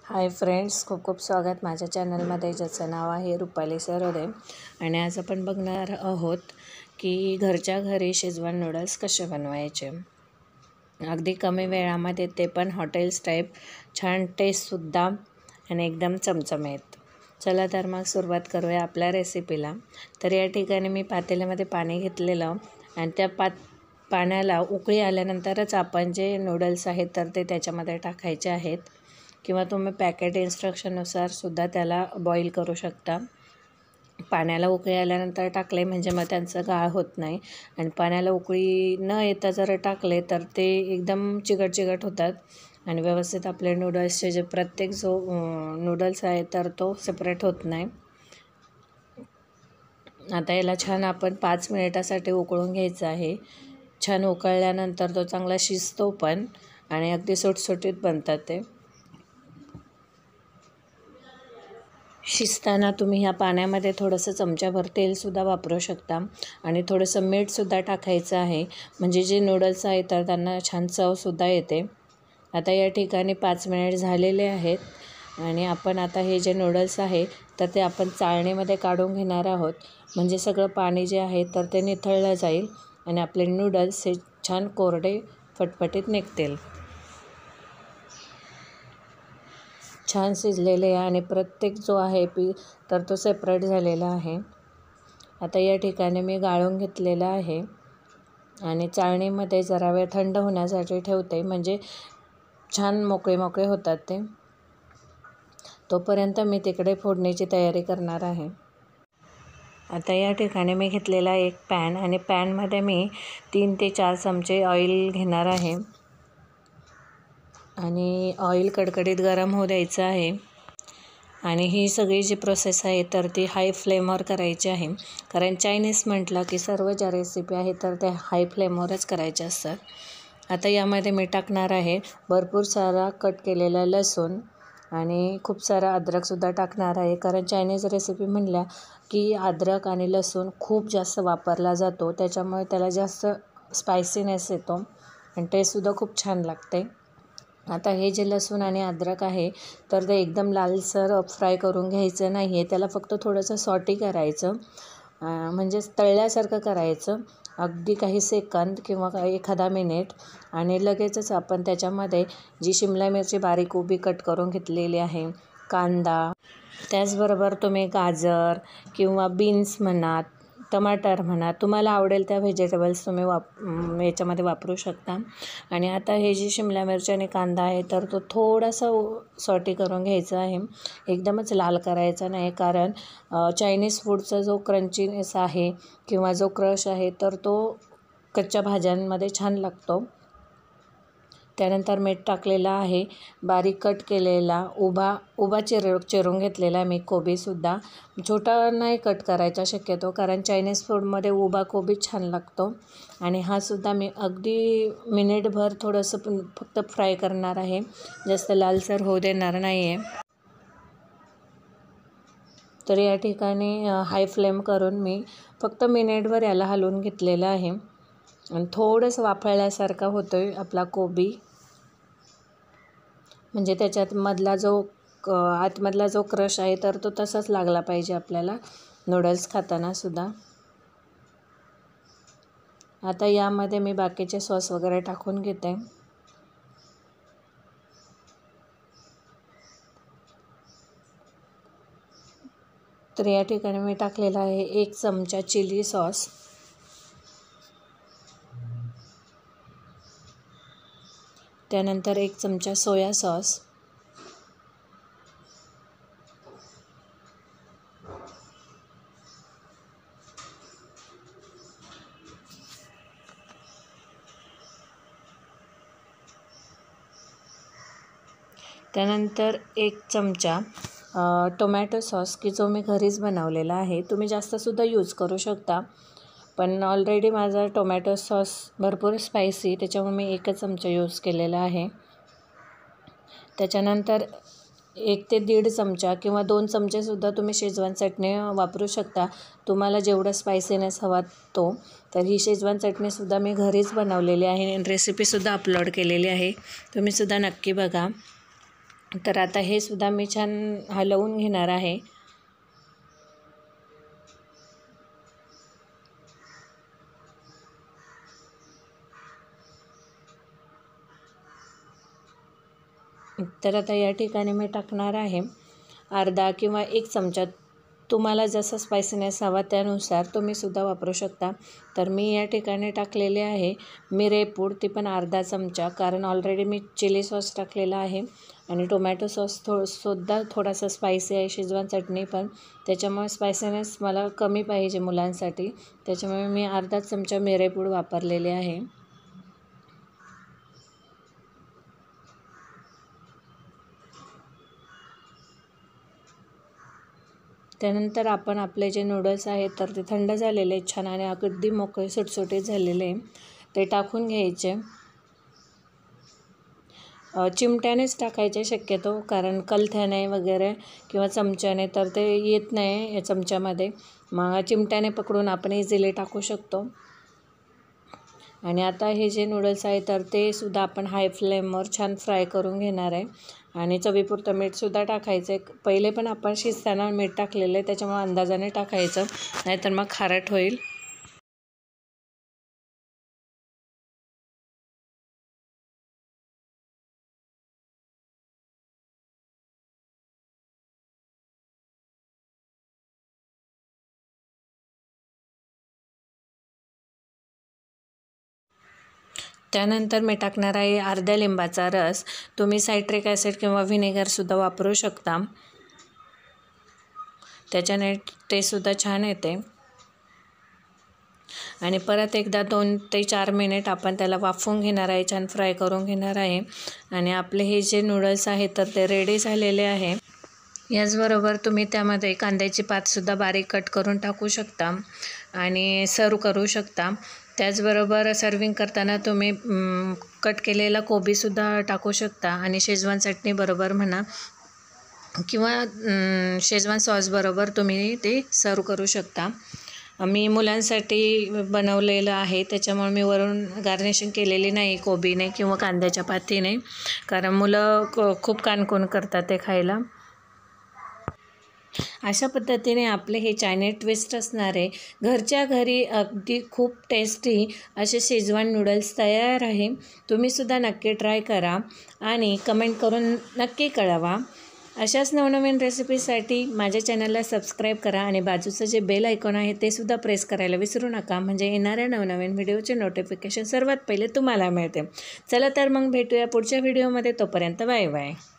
Hi friends, खूप खूप स्वागत माझ्या चॅनलमध्ये, ज्याचं नाव आहे रुपाली सरोदे. आणि आज आपण बघणार आहोत की घरच्या घरी शेजवान नूडल्स कसे बनवायचे. अगदी कमी वेळामध्ये, ते पण हॉटेल्स टाईप. छान टेस्टसुद्धा आणि एकदम चमचमीत. चला तर मग सुरुवात करूया आपल्या रेसिपीला. तर या ठिकाणी मी पातेल्यामध्ये पाणी घेतलेलं आणि त्या पाण्याला उकळी आल्यानंतरच आपण जे नूडल्स आहेत तर ते त्याच्यामध्ये टाकायचे आहेत, किंवा तुम्ही पॅकेट इन्स्ट्रक्शननुसार सुद्धा त्याला बॉईल करू शकता. पाण्याला उकळी आल्यानंतर टाकले म्हणजे मग त्यांचं गाळ होत नाही. आणि पाण्याला उकळी न येता जर टाकले तर ते एकदम चिकट होतात आणि व्यवस्थित आपले नूडल्सचे जे प्रत्येक जो नूडल्स आहे तर तो सेपरेट होत नाही. आता याला छान आपण 5 मिनिटासाठी उकळून घ्यायचं आहे. छान उकळल्यानंतर तो चांगला शिजतो पण, आणि अगदी सुटसुटीत बनतात ते. शिजताना तुम्ही ह्या पाण्यामध्ये थोडंसं चमच्याभर तेलसुद्धा वापरू शकता आणि थोडंसं मीठसुद्धा टाकायचं आहे, म्हणजे जे नूडल्स आहेत तर त्यांना छान चवसुद्धा येते. आता या ठिकाणी 5 मिनिट झालेले आहेत आणि आपण आता हे जे नूडल्स आहे तर ते आपण चाळणीमध्ये काढून घेणार आहोत, म्हणजे सगळं पाणी जे आहे तर ते निथळलं जाईल आणि आपले नूडल्स हे छान कोरडे फटफटीत निघतील. छान शिजलेले आहे आणि प्रत्येक जो आहे तर तो सेपरेट झालेला आहे. आता या ठिकाणी मी गाळून घेतलेला आहे आणि चाळणीमध्ये जरा वेळ थंड होण्यासाठी ठेवते, म्हणजे छान मोकळे होतात ते. तोपर्यंत मी तिकडे फोडणीची तयारी करणार आहे. आता या ठिकाणी मी घेतलेला एक पॅन आणि पॅनमध्ये मी 3 ते 4 चमचे ऑइल घेणार आहे आणि ऑइल कडकडीत गरम होऊ द्यायचं आहे. आणि ही सगळी जी प्रोसेस आहे तर ती हाय फ्लेमवर करायची आहे, कारण चायनीज म्हटलं की सर्व ज्या रेसिपी आहेत तर त्या हाय फ्लेमवरच करायच्या असतात. आता यामध्ये मी टाकणार आहे भरपूर सारा कट केलेला लसूण आणि खूप सारा अद्रकसुद्धा टाकणार आहे, कारण चायनीज रेसिपी म्हणल्या की अद्रक आणि लसूण खूप जास्त वापरला जातो, त्याच्यामुळे त्याला जास्त स्पायसीनेस येतो आणि टेस्टसुद्धा खूप छान लागते. आता हे जे लसूण आणि अद्रक आहे तर ते एकदम लालसर फ्राय करून घ्यायचं नाही आहे, त्याला फक्त थोडंसं सॉटी करायचं, म्हणजे तळल्यासारखं करायचं, अगदी काही सेकंद किंवा एखादा मिनिट. आणि लगेचच आपण त्याच्यामध्ये जी शिमला मिरची बारीक उभी कट करून घेतलेली आहे, कांदा, त्याचबरोबर तुम्ही गाजर किंवा बीन्स म्हणा, टमाटर म्हणा, तुम्हाला आवडेल त्या व्हेजिटेबल्स तुम्ही याच्यामध्ये वापरू शकता. आणि आता हे जी शिमला मिरची आणि कांदा आहे तर तो थोडासा सॉटी करून घ्यायचा आहे, एकदमच लाल करायचा नाही, कारण चायनीज फूडचा जो क्रंचीनेस आहे किंवा जो क्रश आहे तर तो कच्च्या भाज्यांमध्ये छान लागतो. त्यानंतर मीठ टाकलेलं आहे, बारीक कट केलेला उभा चिरून घेतलेला मी कोबीसुद्धा. छोटा नाही कट करायचा शक्यतो, कारण चायनीज फूडमध्ये उभा कोबी छान लागतो. आणि हा सुद्धा मी अगदी मिनिटभर थोडंसं फक्त फ्राय करणार आहे, जास्त लालसर होऊ देणार नाही आहे. तर या ठिकाणी हाय फ्लेम करून मी फक्त मिनिटभर याला हलवून घेतलेलं आहे आणि थोडंसं वाफळल्यासारखा होतो आहे आपला कोबी, म्हणजे त्याच्यात आतमधला जो क्रश आहे तर तो तसाच लागला पाहिजे आपल्याला नूडल्स खाताना सुद्धा. आता यामध्ये मी बाकीचे सॉस वगैरे टाकून घेते. तर या ठिकाणी मी टाकलेला आहे 1 चमचा चिली सॉस, त्यानंतर 1 चमचा सोया सॉस, त्यानंतर 1 चमचा टोमॅटो सॉस, की जो मी घरीच बनवलेला आहे. तुम्ही जास्तसुद्धा यूज करू शकता, पण ऑलरेडी माझा टोमॅटो सॉस भरपूर स्पायसी, त्याच्यामुळे मी 1 चमचा यूज केलेला आहे. त्याच्यानंतर 1 ते 1.5 चमचा किंवा 2 चमचेसुद्धा तुम्ही शेजवान चटणी वापरू शकता, तुम्हाला जेवढा स्पायसीनेस हवा तो. तर ही शेजवान चटणीसुद्धा मी घरीच बनवलेली आहे आणि रेसिपीसुद्धा अपलोड केलेली आहे, तुम्हीसुद्धा नक्की बघा. तर आता हे सुद्धा मी छान हलवून घेणार आहे. तर आता या ठिकाणी मी टाकणार आहे अर्धा किंवा 1 चमचा, तुम्हाला जसं स्पायसीनेस हवा त्यानुसार तुम्ही सुद्धा वापरू शकता. तर मी या ठिकाणी टाकलेले आहे मिरेपूड, ती पण अर्धा चमचा, कारण ऑलरेडी मी चिली सॉस टाकलेला आहे आणि टोमॅटो सॉस सुद्धा थोडासा स्पायसी आहे, शेजवान चटणी पण, त्याच्यामुळे स्पायसीनेस मला कमी पाहिजे मुलांसाठी, त्याच्यामुळे मी अर्धा चमचा मिरेपूड वापरलेले आहे. त्यानंतर आपण आपले जे नूडल्स आहेत तर ते थंड झालेले आहेत छान आणि अगदी मोकळे सुटसुटीत झालेले ते टाकून घ्यायचे. चिमट्यानेच टाकायचे शक्यतो, कारण कलथ्याने वगैरे किंवा चमच्याने तर ते येत नाही या चमच्यामध्ये, मग चिमट्याने पकडून आपण इझिली टाकू शकतो. आणि आता हे जे नूडल्स आहे तर ते सुद्धा आपण हाय फ्लेमवर छान फ्राय करून घेणार आहे. आणि चवीपुरतं मीठसुद्धा टाकायचं आहे. पहिले पण आपण शिजताना मीठ टाकलेलं आहे, त्याच्यामुळे अंदाजाने टाकायचं, नाहीतर मग खारट होईल. त्यानंतर मी टाकणार आहे अर्ध्या लिंबाचा रस. तुम्ही सायट्रिक ॲसिड किंवा व्हिनेगरसुद्धा वापरू शकता, त्याच्याने टेस्टसुद्धा छान येते. आणि परत एकदा 2 ते 4 मिनिट आपण त्याला वाफवून घेणार आहे, छान फ्राय करून घेणार आहे. आणि आपले हे जे नूडल्स आहेत तर ते रेडी झालेले आहे. याचबरोबर तुम्ही त्यामध्ये कांद्याची पातसुद्धा बारीक कट करून टाकू शकता आणि सर्व करू शकता. त्याचबरोबर सर्विंग करताना तुम्ही कट केलेला कोबीसुद्धा टाकू शकता आणि शेजवान चटणी बरोबर म्हणा किंवा शेजवान सॉसबरोबर तुम्ही ते सर्व करू शकता. मी मुलांसाठी बनवलेलं आहे, त्याच्यामुळे मी वरून गार्निशिंग केलेली नाही कोबीने किंवा कांद्याच्या पातीने, कारण मुलं खूप कानकोन करतात ते खायला. अशा पद्धतीने आपले हे चायनीज ट्विस्ट असणारे घरच्या घरी अगदी खूप टेस्टी असे शेजवान नूडल्स तयार आहे. तुम्हीसुद्धा नक्की ट्राय करा आणि कमेंट करून नक्की कळवा. अशाच नवनवीन रेसिपीसाठी माझ्या चॅनलला सबस्क्राईब करा आणि बाजूचं जे बेल आयकॉन आहे ते सुद्धा प्रेस करायला विसरू नका, म्हणजे येणाऱ्या नवनवीन व्हिडिओचे नोटिफिकेशन सर्वात पहिले तुम्हाला मिळते. चला तर मग भेटूया पुढच्या व्हिडिओमध्ये, तोपर्यंत बाय बाय.